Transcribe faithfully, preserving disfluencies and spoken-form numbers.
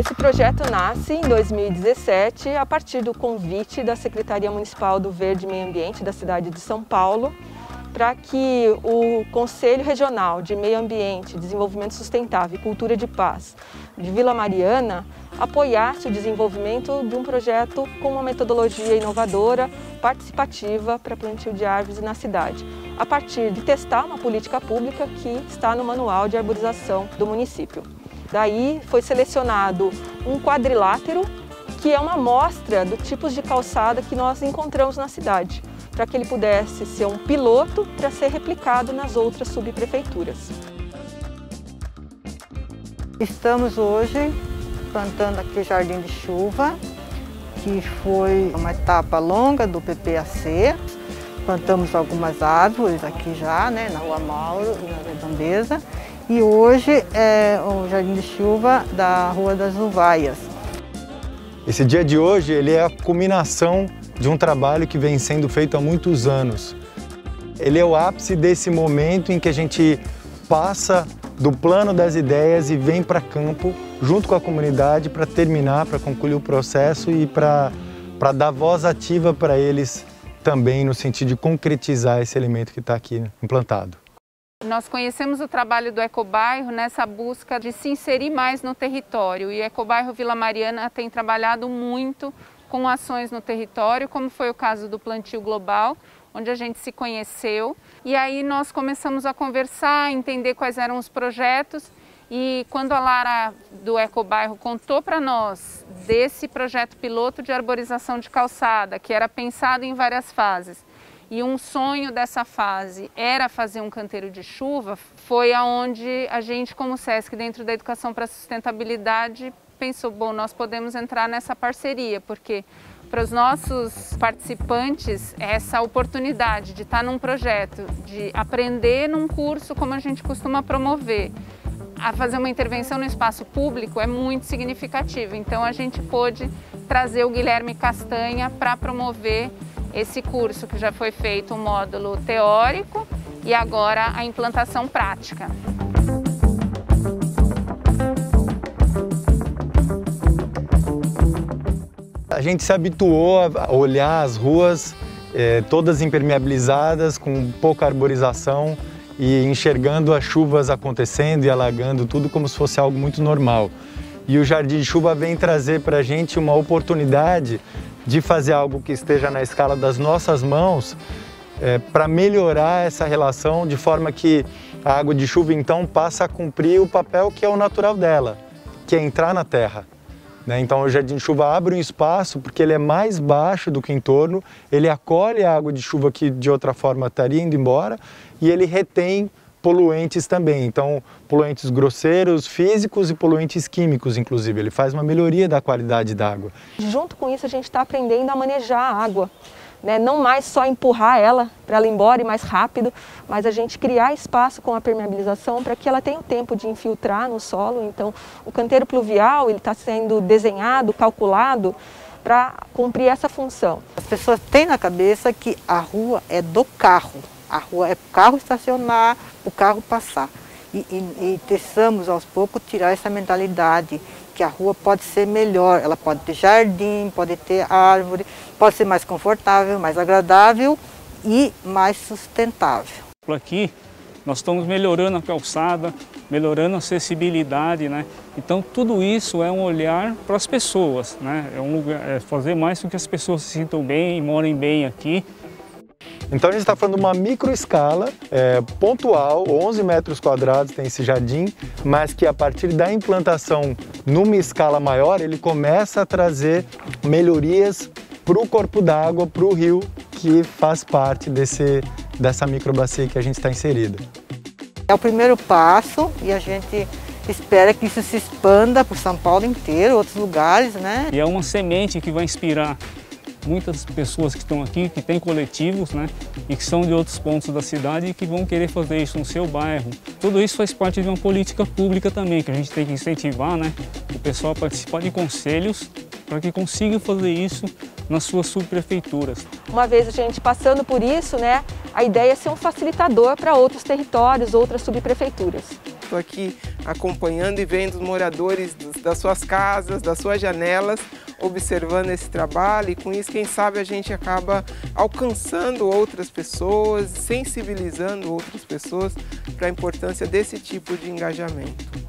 Esse projeto nasce em dois mil e dezessete a partir do convite da Secretaria Municipal do Verde e Meio Ambiente da cidade de São Paulo para que o Conselho Regional de Meio Ambiente, Desenvolvimento Sustentável e Cultura de Paz de Vila Mariana apoiasse o desenvolvimento de um projeto com uma metodologia inovadora, participativa para plantio de árvores na cidade, a partir de testar uma política pública que está no Manual de Arborização do município. Daí foi selecionado um quadrilátero, que é uma amostra dos tipos de calçada que nós encontramos na cidade, para que ele pudesse ser um piloto para ser replicado nas outras subprefeituras. Estamos hoje plantando aqui o Jardim de Chuva, que foi uma etapa longa do P P A C. Plantamos algumas árvores aqui já, né, na Rua Mauro e na Redondeza. E hoje é o Jardim de Chuva da Rua das Uvaias. Esse dia de hoje ele é a culminação de um trabalho que vem sendo feito há muitos anos. Ele é o ápice desse momento em que a gente passa do plano das ideias e vem para campo junto com a comunidade para terminar, para concluir o processo e para para dar voz ativa para eles também no sentido de concretizar esse elemento que está aqui implantado. Nós conhecemos o trabalho do Ecobairro nessa busca de se inserir mais no território, e o Ecobairro Vila Mariana tem trabalhado muito com ações no território, como foi o caso do Plantio Global, onde a gente se conheceu. E aí nós começamos a conversar, entender quais eram os projetos, e quando a Lara do Ecobairro contou para nós desse projeto piloto de arborização de calçada, que era pensado em várias fases, e um sonho dessa fase era fazer um canteiro de chuva, foi aonde a gente, como SESC, dentro da Educação para a Sustentabilidade, pensou, bom, nós podemos entrar nessa parceria, porque para os nossos participantes, essa oportunidade de estar num projeto, de aprender num curso, como a gente costuma promover, a fazer uma intervenção no espaço público é muito significativo. Então a gente pôde trazer o Guilherme Castanha para promover esse curso, que já foi feito um módulo teórico e agora a implantação prática. A gente se habituou a olhar as ruas eh, todas impermeabilizadas, com pouca arborização e enxergando as chuvas acontecendo e alagando tudo como se fosse algo muito normal. E o Jardim de Chuva vem trazer para a gente uma oportunidade de fazer algo que esteja na escala das nossas mãos é, para melhorar essa relação, de forma que a água de chuva então passa a cumprir o papel que é o natural dela, que é entrar na terra. Né? Então o Jardim de Chuva abre um espaço porque ele é mais baixo do que o entorno, ele acolhe a água de chuva que de outra forma estaria indo embora e ele retém poluentes também, então poluentes grosseiros, físicos e poluentes químicos, inclusive. Ele faz uma melhoria da qualidade da água. Junto com isso, a gente está aprendendo a manejar a água, né? Não mais só empurrar ela para ela ir embora e mais rápido, mas a gente criar espaço com a permeabilização para que ela tenha o tempo de infiltrar no solo. Então, o canteiro pluvial ele está sendo desenhado, calculado para cumprir essa função. As pessoas têm na cabeça que a rua é do carro. A rua é para o carro estacionar, para o carro passar. E, e, e tentamos aos poucos tirar essa mentalidade que a rua pode ser melhor. Ela pode ter jardim, pode ter árvore, pode ser mais confortável, mais agradável e mais sustentável. Por aqui nós estamos melhorando a calçada, melhorando a acessibilidade, né? Então tudo isso é um olhar para as pessoas, né? É um lugar, é fazer mais com que as pessoas se sintam bem e morem bem aqui. Então a gente está falando de uma microescala, é, pontual, onze metros quadrados tem esse jardim, mas que a partir da implantação numa escala maior, ele começa a trazer melhorias para o corpo d'água, para o rio, que faz parte desse, dessa microbacia que a gente está inserida. É o primeiro passo e a gente espera que isso se expanda por São Paulo inteiro, outros lugares, né? E é uma semente que vai inspirar muitas pessoas que estão aqui, que têm coletivos, né, e que são de outros pontos da cidade e que vão querer fazer isso no seu bairro. Tudo isso faz parte de uma política pública também, que a gente tem que incentivar, né, o pessoal a participar de conselhos para que consiga fazer isso nas suas subprefeituras. Uma vez a gente passando por isso, né, a ideia é ser um facilitador para outros territórios, outras subprefeituras. Estou aqui acompanhando e vendo os moradores das suas casas, das suas janelas, observando esse trabalho, e com isso, quem sabe, a gente acaba alcançando outras pessoas, sensibilizando outras pessoas para a importância desse tipo de engajamento.